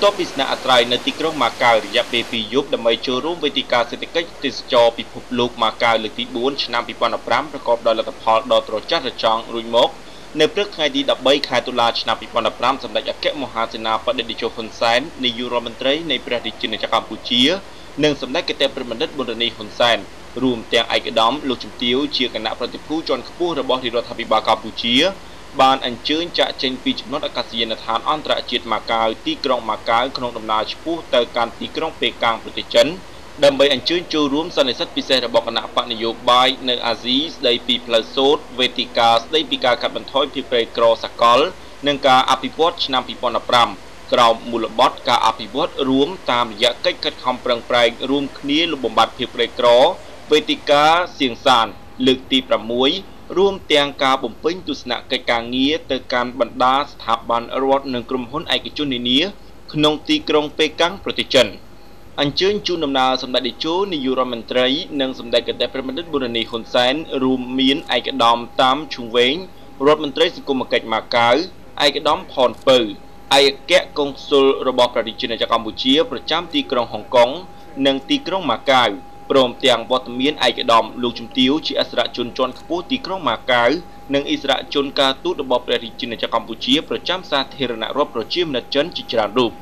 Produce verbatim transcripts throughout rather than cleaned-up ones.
បន្ទាប់ពីស្នាក់អាស្រ័យនៅទីក្រុងម៉ាកាវរយៈពេលពីរយប់ដើម្បីចូលរួមវេទិកាសេដ្ឋកិច្ចទេសចរពិភពលោកម៉ាកាវលើកទីបួនឆ្នាំពីរពាន់ដប់ប្រាំប្រកបដោយលទ្ធផលដ៏ត្រចះត្រចង់រួចមកនៅព្រឹកថ្ងៃទីដប់បីខែតុលាឆ្នាំពីរពាន់ដប់ប្រាំសម្ដេចអគ្គមហាសេនាបតីតេជោហ៊ុនសែននាយករដ្ឋមន្ត្រីនៃព្រះរាជាណាចក្រកម្ពុជានិងសម្ដេចគតិប្រិបណ្ឌិតប៊ុនរនីហ៊ុនសែនរួមទាំងឯកឧត្តមលោកជំទាវជាគណៈប្រតិភូជាន់ខ្ពស់របស់រដ្ឋាភិបាលកម្ពុជាបានអញ្ជើញចាក់ចេញពីចំណុចអាកាសយានដ្ឋានអន្តរជាតិម៉ាកាវទីក្រុងម៉ាកាវក្នុងដំណើរឆ្ពោះទៅកាន់ទីក្រុងប៉េកាំងប្រទេសចិនដើម្បីអញ្ជើញចូលរួមសន្និសីទពិសេសរបស់គណៈបកនយោបាយនៅអាស៊ីស្ដីពីផ្លូវសូត្រវេទិកាស្ដីពីការកាត់បន្ថយភាពក្រីក្រសកលនិងការអភិវឌ្ឍឆ្នាំពីរពាន់ដប់ប្រាំក្រោមមូលបត់ការអភិវឌ្ឍរួមតាមរយៈកិច្ចខិតខំប្រឹងប្រែងរួមគ្នាលុបបំបាត់ភាពក្រីក្រវេទិកាសៀងសានលើកទីប្រាំមួយរួមទាំងការបំពេញទស្សនកិច្ចការងារទៅកាន់បណ្ដាស្ថាប័នរដ្ឋនិងក្រុមហ៊ុនឯកជននានាក្នុងទីក្រុងប៉េកាំងប្រទេសចិនអញ្ជើញជូនដំណើរសម្ដេចតេជោនាយករដ្ឋមន្ត្រីនិងសម្ដេចគតិប្រិបណ្ឌិតប៊ុនរនីហ៊ុនសែនរួមមានឯកឧត្តមតាមឈុងវែងរដ្ឋមន្ត្រីសង្គមគិច្ចម៉ាកាវឯកឧត្តមផនពៅឯកអគ្គកុងស៊ុលរបស់ព្រះរាជាណាចក្រកម្ពុជាប្រចាំទីក្រុងហុងកុងនិងទីក្រុងម៉ាកាវព្រមទាំងវត្តមានឯកឧត្តមលោកជំទាវជាអក្សរជនជាន់ខ្ពស់ទីក្រុងម៉ាកាវនិងអិសរាជជនការទូតរបស់ព្រះរាជាណាចក្រកម្ពុជាប្រចាំសាធារណរដ្ឋប្រជាមានិតចិនជាច្រើនរូប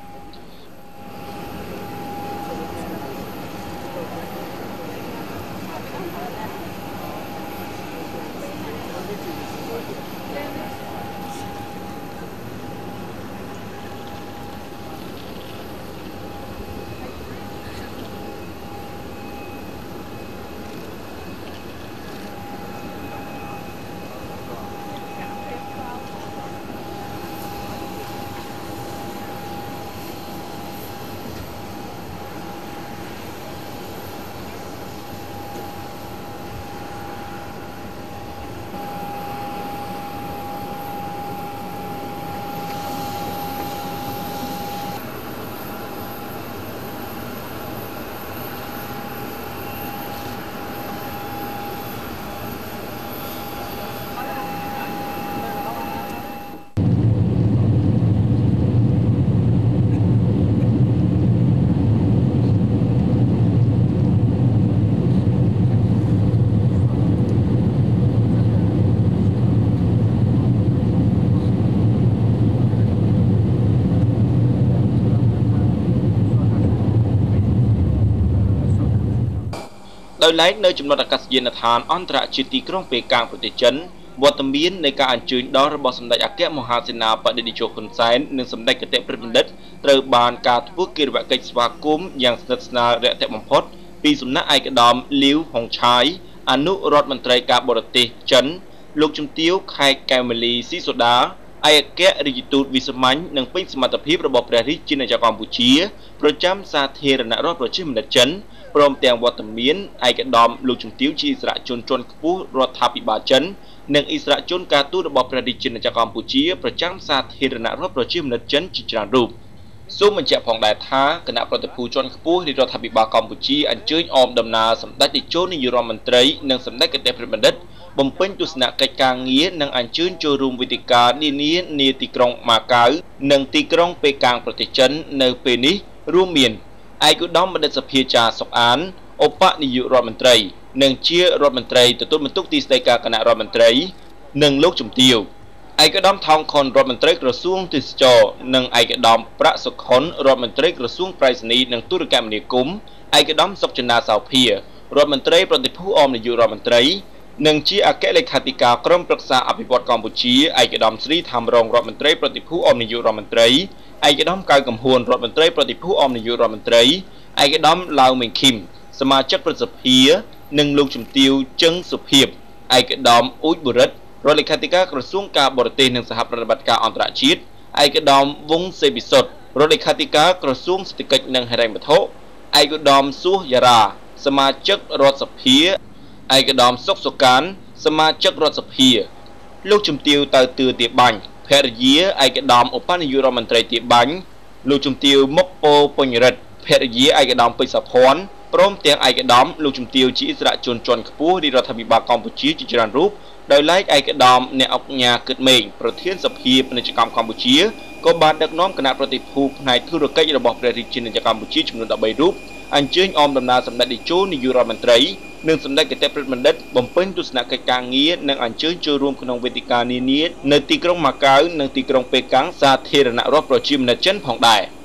ដោយឡែកនៅចំណុចអាកាសយានដ្ឋានអន្តរជាតិទីក្រុងប៉េកាំងប្រទេសចិនវត្តមាននៃការអញ្ជើញដល់របស់សម្ដេចអគ្គមហាសេនាបតីតេជោហ៊ុនសែននិងសម្ដេចគតិប្រិបណ្ឌិតត្រូវបានការធ្វើកិរិយាកិច្ចស្វាគមន៍យ៉ាងស្និទ្ធស្នាលរាក់ទាក់បំផុតពីសំណាក់ឯកឧត្តមលាវហុងឆាយអនុរដ្ឋមន្ត្រីការបរទេសចិនលោកជំទាវខេកកែវម៉ាលីស៊ីសូដាឯកអគ្គរដ្ឋទូតវិសាមញ្ញនិងពេញសមត្ថភាពរបស់ព្រះរាជាណាចក្រកម្ពុជាប្រចាំសាធារណរដ្ឋប្រជាមានិតចិនព្រមទាំងវត្តមានឯកឧត្តមលោកជំទាវជាអិសរាជជនជាន់ខ្ពស់រដ្ឋាភិបាលចិននិងអិសរាជជនការទូតរបស់ព្រះរាជាណាចក្រកម្ពុជាប្រចាំសាធារណរដ្ឋប្រជាមានិតចិនជាច្រើនរូបសូមបញ្ជាក់ផងដែរថាគណៈប្រតិភូជាន់ខ្ពស់រាជរដ្ឋាភិបាលកម្ពុជាអញ្ជើញអមដំណើរសម្ដេចតេជោនាយករដ្ឋមន្ត្រីនិងសម្ដេចគតិប្រិបណ្ឌិតបំពេញទស្សនកិច្ចការងារនិងអញ្ជើញចូលរួមវេទិកានានានាទីក្រុងម៉ាកាវនិងទីក្រុងប៉េកាំងប្រទេសចិននៅពេលនេះរួមមានឯកឧត្តមបណ្ឌិតសភាចាសុកអានឧបនាយករដ្ឋមន្ត្រីនិងជារដ្ឋមន្ត្រីទទួលបន្ទុកទីស្តីការគណៈរដ្ឋមន្ត្រីនិងលោកជំទាវឯកឧត្តមថោងខុនរដ្ឋមន្ត្រីក្រសួងទេសចរនិងឯកឧត្តមប្រាក់សុខុនរដ្ឋមន្ត្រីក្រសួងប្រៃសណីនិងទូរគមនាគមន៍ឯកឧត្តមសុកចនាសោភារដ្ឋមន្ត្រីប្រតិភូអមនាយករដ្ឋមន្ត្រីនិងជាអគ្គលេខាធិការក្រុមប្រឹក្សាអភិវឌ្ឍកម្ពុជាឯកឧត្តមស្រីថាំរងរដ្ឋមន្ត្រីប្រតិភូអមនាយករដ្ឋមន្ត្រីឯកឧត្តមកៅកំហួនរដ្ឋមន្ត្រីប្រតិភូអមនាយករដ្ឋមន្ត្រីឯកឧត្តមឡាវមេងឃីមសមាជិកប្រសិទ្ធិនិងលោកជំទាវជឹងសុភាពឯកឧត្តមអ៊ូចបុរិតរដ្ឋលេខាធិការក្រសួងការបរទេសនិងសហប្រតិបត្តិការអន្តរជាតិឯកឧត្តមវង្សសេវិសុទ្ធរដ្ឋលេខាធិការក្រសួងសេដ្ឋកិច្ចនិងហិរញ្ញវត្ថុឯកឧត្តមសួសយ៉ារ៉ាសមាជិករដ្ឋសភាឯកឧត្តមសុកសុកានសមាជិករដ្ឋសភាលោកជំទាវទៅទឿទាបាញ់ភរិយាឯកឧត្តមឧបនាយករដ្ឋមន្ត្រីទាបាញ់លោកជំទាវមុខពោពេញរិទ្ធភរិយាឯកឧត្តមពេជ្រសុភ័ណ្ឌព្រមទាំងឯកឧត្តមលោកជំទាវជាអិសរាជជនជាន់ខ្ពស់នៃរដ្ឋាភិបាលកម្ពុជាជាច្រើនរូបដោយឡែកឯកឧត្តមអ្នកអុកញ៉ាគិតមេងប្រធានសភាពាណិជ្ជកម្មកម្ពុជាក៏បានដឹកនាំគណៈប្រតិភូផ្នែកធុរកិច្ចរបស់ព្រះរាជាណាចក្រកម្ពុជាចំនួនដប់បីរូបអញ្ជើញអមដំណើរសម្ដេចតេជោនាយករដ្ឋមន្ត្រីនិងសម្ដេចគតិប្រិទ្ធបណ្ឌិតបំពេញទស្សនកិច្ចការងារនិងអញ្ជើញចូលរួមក្នុងវេទិកានានានៅទីក្រុងម៉ាកាវនិងទីក្រុងប៉េកាំងសាធារណរដ្ឋប្រជាមានិតចិនផងដែរ